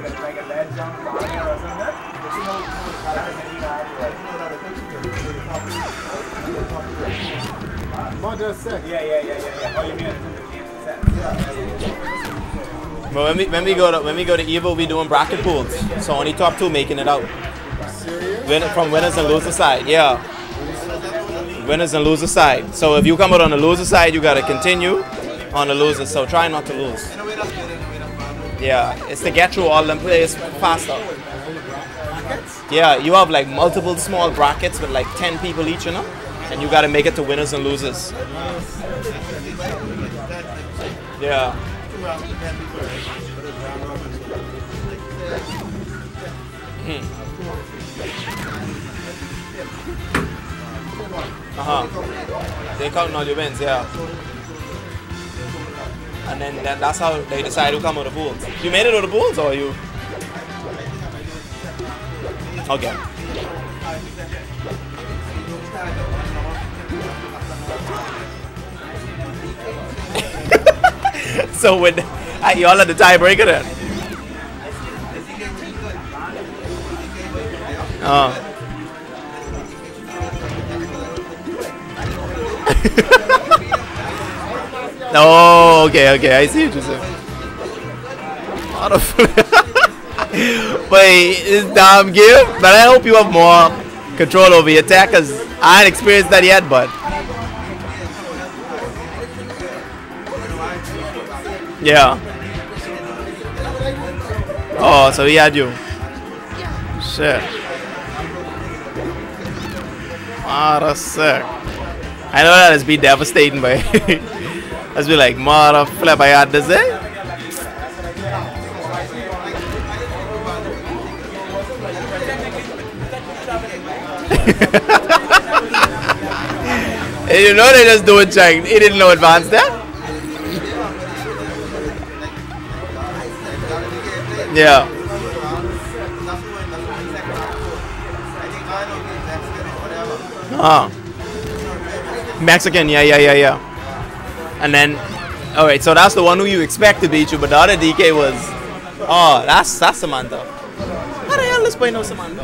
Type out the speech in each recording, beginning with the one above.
like a ledge down or something. Mother set. Yeah. Oh, you mean But when we go to Evo, we doing bracket pools. So only top two making it out. From winners and loser side, yeah. Winners and loser side. So if you come out on the loser side, you gotta continue on the loser. So try not to lose. Yeah, it's to get through all them players faster. Yeah, you have like multiple small brackets with like 10 people each, you know, and you gotta make it to winners and losers. Yeah. They count all your wins, yeah. And then that's how they decide who come out of the pools. You made it out of the pools, or you? Okay. So with y'all at the tiebreaker then? Oh, okay, I see what you're saying. But it's damn give. But I hope you have more control over your attack, because I ain't experienced that yet, but yeah. Oh, so he had you. Shit. Ah, that's sick. I know that has been devastating, but let's be like, mother flip, I had this, eh? And you know they just do it, check. He didn't know advance that. Yeah. Mexican, yeah. And then, alright, so that's the one who you expect to beat you, but the other DK was, oh, that's Samantha. How the hell does boy know Samantha?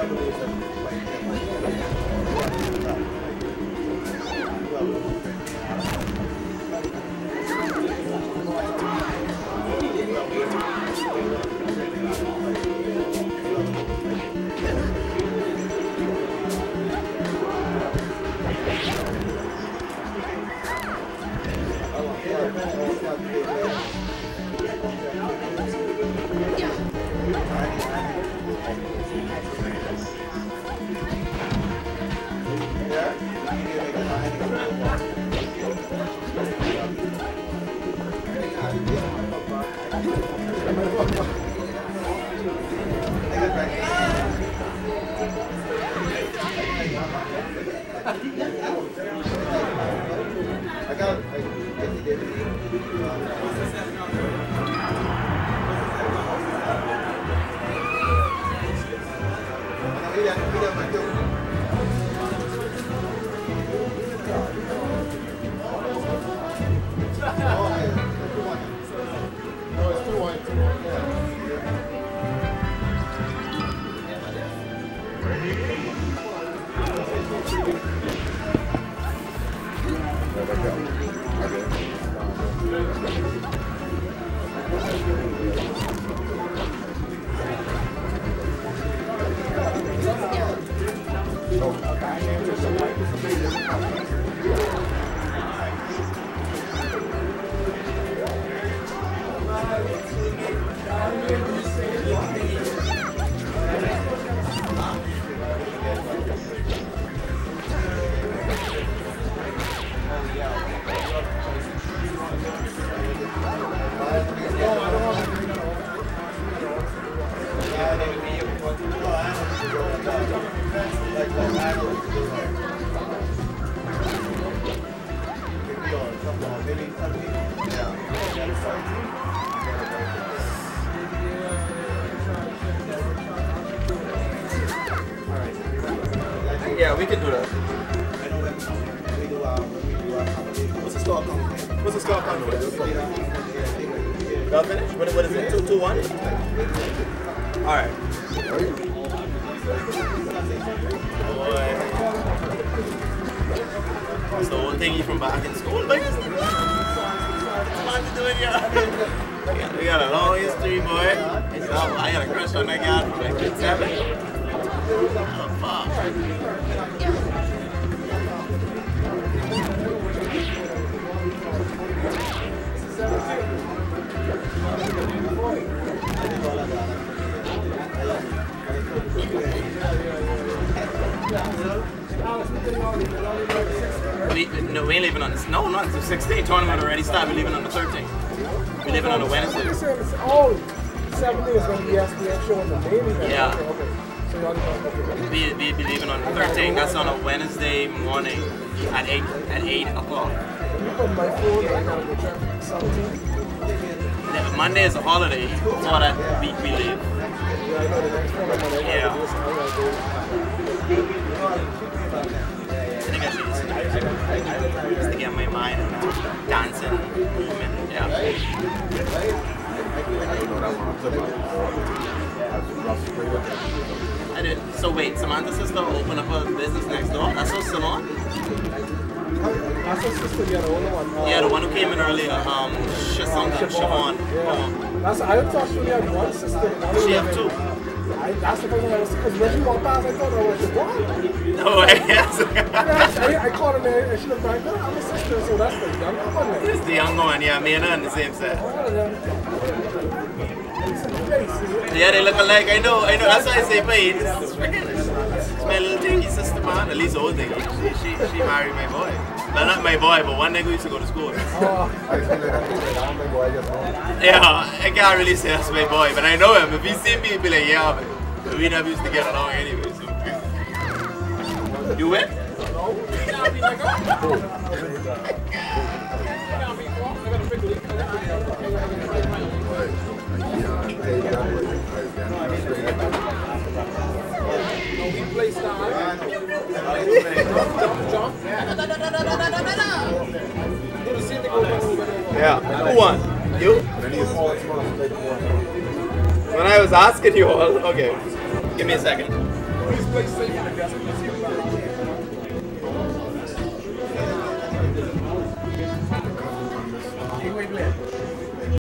Yeah, we can do that. What's the score count? What's the score count for this? Y'all finished? What is it? 2-1? Alright. Boy. So one thingy from back in school, but it's what you doing here? We got a long history, boy. I got a crush on that guy from like 7. Oh, fuck. No, we ain't leaving on this. No, not until 16. Tournament already started. We're leaving on the 13th. We're leaving on the Wednesday. Oh, 7 days when the ESPN show in the Navy. Yeah. Okay. So y'all We'll be leaving on the 13th. That's on a Wednesday morning at 8 o'clock. You put my phone, I gotta go check 17. Monday is a holiday, so that week we leave. Yeah, I know the next one I'm gonna Yeah. do, so I gotta go. I think I should just to get my mind and dancing movement. Yeah. I did. So wait, Samantha's sister opened up a business next door? That's her salon? That's her sister, yeah, the older one. Yeah, the one who came in earlier. Siobhan. Yeah. That's, I thought she only had one sister. She have 2. That's the first one I was, because when she walked past, I thought I was Siobhan. No way, yes. I called her there and she looked back, no, I'm a sister, so that's the younger one. Like. It's the younger one, yeah, me and her in the same set. Yeah, they look alike, I know, that's why I say, mate, it's my little dinky sister, man, at least old dinky. She married my boy. Well, not my boy, but one nigga who used to go to school. Yeah, I can't really say that's my boy, but I know him. If he see me, he'd be like, yeah, but we never used to get along anyway, so. You win? Yeah, who won? You? When I was asking you all, okay, give me a second. Please play safe in the desk.